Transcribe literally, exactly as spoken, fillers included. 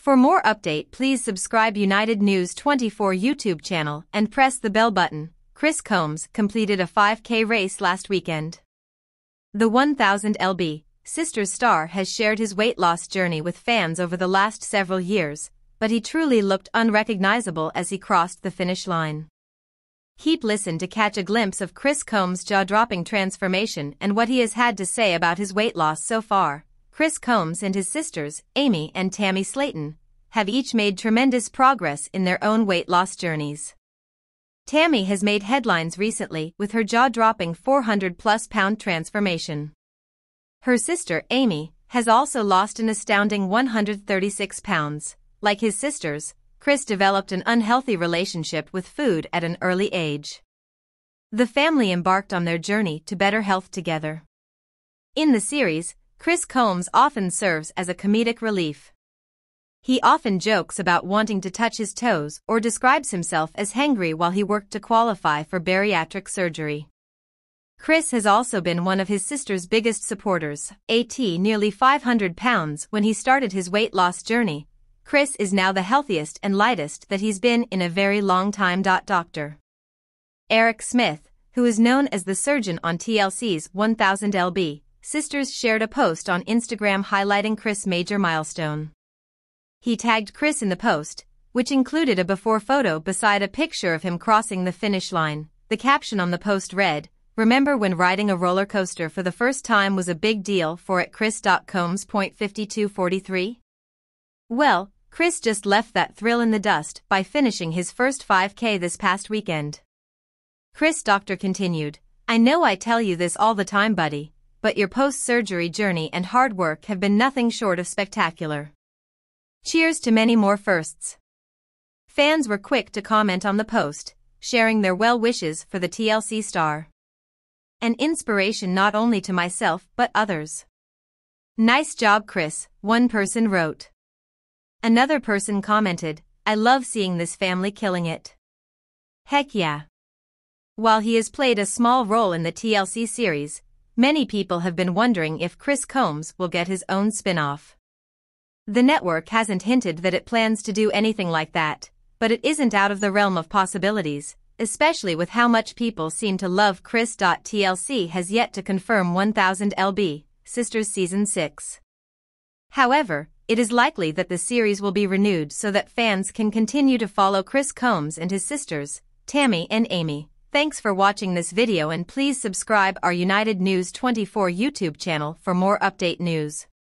For more update, please subscribe United News twenty-four YouTube channel and press the bell button. Chris Combs completed a five K race last weekend. The one thousand L B Sisters star has shared his weight loss journey with fans over the last several years, but he truly looked unrecognizable as he crossed the finish line. Keep listen to catch a glimpse of Chris Combs' jaw-dropping transformation and what he has had to say about his weight loss so far. Chris Combs and his sisters, Amy and Tammy Slaton, have each made tremendous progress in their own weight loss journeys. Tammy has made headlines recently with her jaw-dropping four hundred plus pound transformation. Her sister, Amy, has also lost an astounding one hundred thirty-six pounds. Like his sisters, Chris developed an unhealthy relationship with food at an early age. The family embarked on their journey to better health together. In the series, Chris Combs often serves as a comedic relief. He often jokes about wanting to touch his toes or describes himself as hangry while he worked to qualify for bariatric surgery. Chris has also been one of his sister's biggest supporters, at nearly five hundred pounds when he started his weight loss journey. Chris is now the healthiest and lightest that he's been in a very long time. Doctor Eric Smith, who is known as the surgeon on T L C's one thousand L B Sisters, shared a post on Instagram highlighting Chris' major milestone. He tagged Chris in the post, which included a before photo beside a picture of him crossing the finish line. The caption on the post read, "Remember when riding a roller coaster for the first time was a big deal for at Chris Combs fifty-two forty-three? Well, Chris just left that thrill in the dust by finishing his first five K this past weekend." Chris Doctor continued, "I know I tell you this all the time, buddy, but your post-surgery journey and hard work have been nothing short of spectacular. Cheers to many more firsts." Fans were quick to comment on the post, sharing their well wishes for the T L C star. "An inspiration not only to myself but others. Nice job, Chris," one person wrote. Another person commented, "I love seeing this family killing it. Heck yeah." While he has played a small role in the T L C series, many people have been wondering if Chris Combs will get his own spin-off. The network hasn't hinted that it plans to do anything like that, but it isn't out of the realm of possibilities, especially with how much people seem to love Chris. T L C has yet to confirm one thousand L B Sisters Season six. However, it is likely that the series will be renewed so that fans can continue to follow Chris Combs and his sisters, Tammy and Amy. Thanks for watching this video and please subscribe our United News twenty-four YouTube channel for more update news.